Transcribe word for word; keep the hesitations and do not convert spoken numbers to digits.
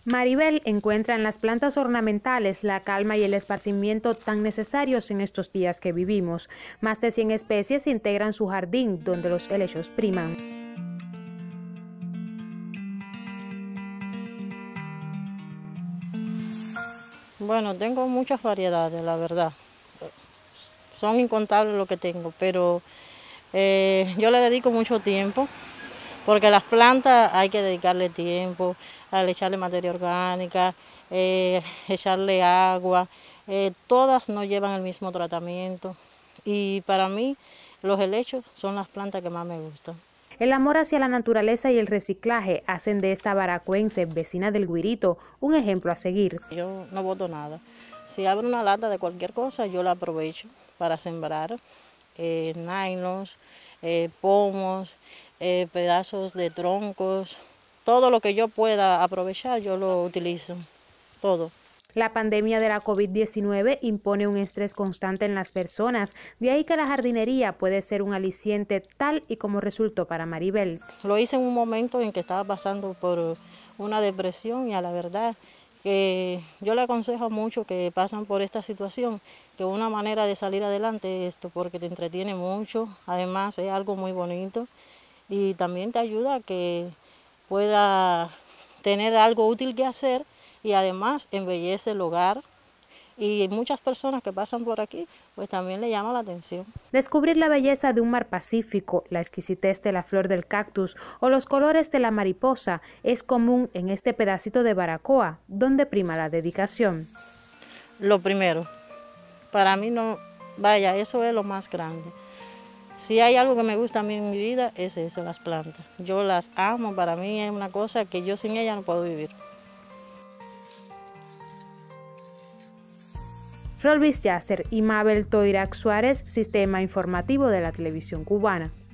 Maribel encuentra en las plantas ornamentales la calma y el esparcimiento tan necesarios en estos días que vivimos. Más de cien especies integran su jardín, donde los helechos priman. Bueno, tengo muchas variedades, la verdad. Son incontables lo que tengo, pero eh, yo le dedico mucho tiempo, porque las plantas hay que dedicarle tiempo, al echarle materia orgánica, eh, echarle agua, eh, todas no llevan el mismo tratamiento y para mí los helechos son las plantas que más me gustan. El amor hacia la naturaleza y el reciclaje hacen de esta baracuense, vecina del Guirito, un ejemplo a seguir. Yo no boto nada. Si abro una lata de cualquier cosa, yo la aprovecho para sembrar eh, nylons, eh, pomos, eh, pedazos de troncos, todo lo que yo pueda aprovechar, yo lo utilizo, todo. La pandemia de la COVID diecinueve impone un estrés constante en las personas, de ahí que la jardinería puede ser un aliciente tal y como resultó para Maribel. Lo hice en un momento en que estaba pasando por una depresión y a la verdad que yo le aconsejo mucho que pasan por esta situación, que una manera de salir adelante es esto, porque te entretiene mucho, además es algo muy bonito y también te ayuda a que pueda tener algo útil que hacer y además embellece el hogar. Y muchas personas que pasan por aquí, pues también le llama la atención. Descubrir la belleza de un mar Pacífico, la exquisitez de la flor del cactus o los colores de la mariposa es común en este pedacito de Baracoa, donde prima la dedicación. Lo primero, para mí no, vaya, eso es lo más grande. Si hay algo que me gusta a mí en mi vida, es eso, las plantas. Yo las amo, para mí es una cosa que yo sin ellas no puedo vivir. Rolvis Yasser y Mabel Toirac Suárez, Sistema Informativo de la Televisión Cubana.